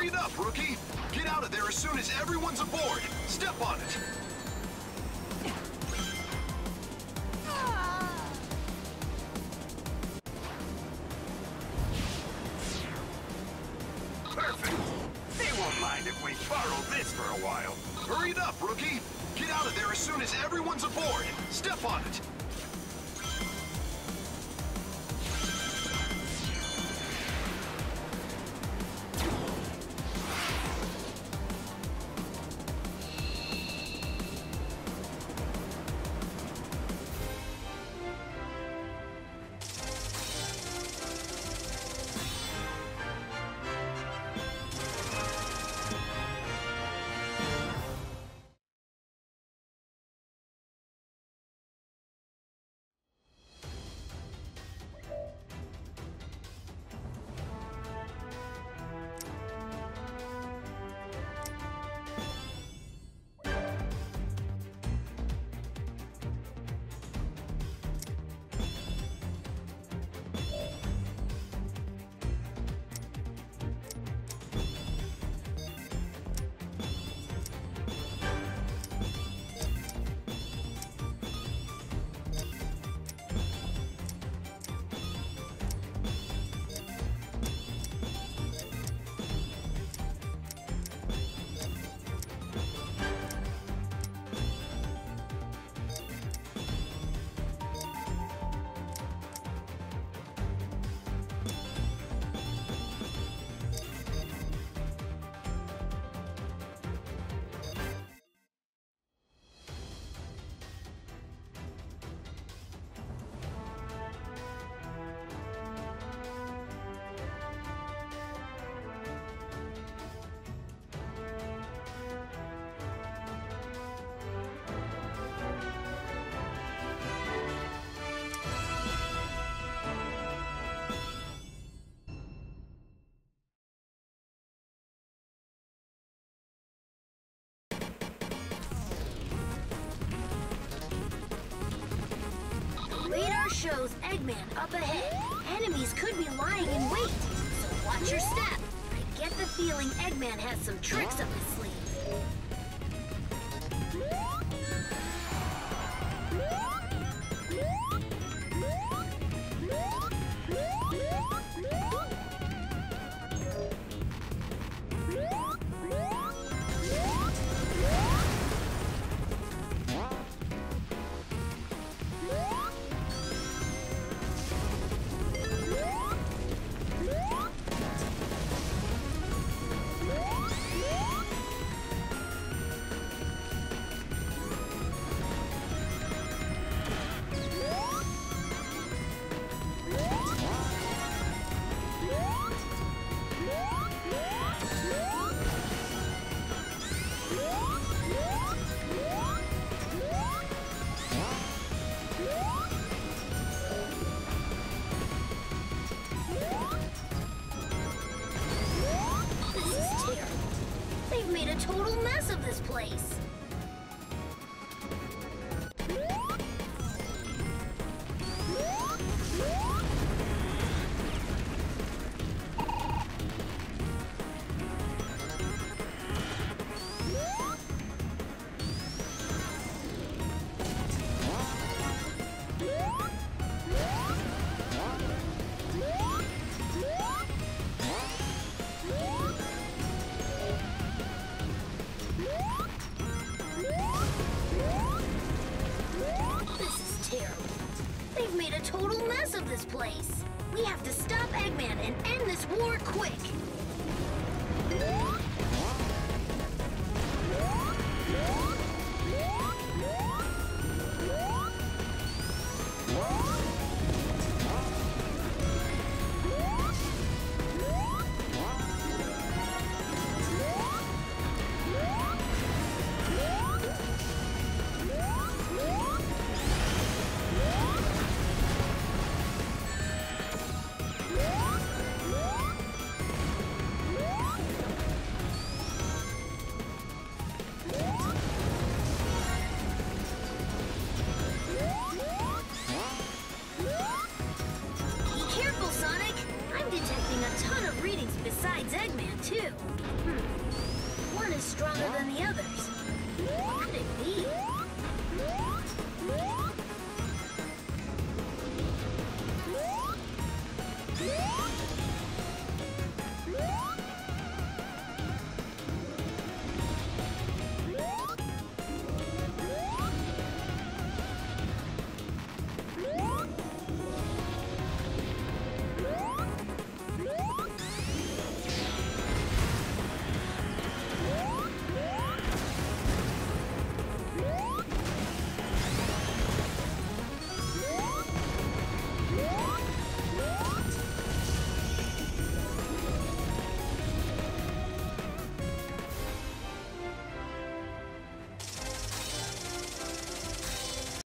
Hurry it up, rookie! Get out of there as soon as everyone's aboard! Step on it! Perfect! They won't mind if we borrow this for a while. Hurry it up, rookie! Get out of there as soon as everyone's aboard! Step on it! Radar shows Eggman up ahead. Enemies could be lying in wait, so watch your step. I get the feeling Eggman has some tricks up his sleeve. They've made a total mess of this place. They've made a total mess of this place. We have to stop Eggman and end this war quick.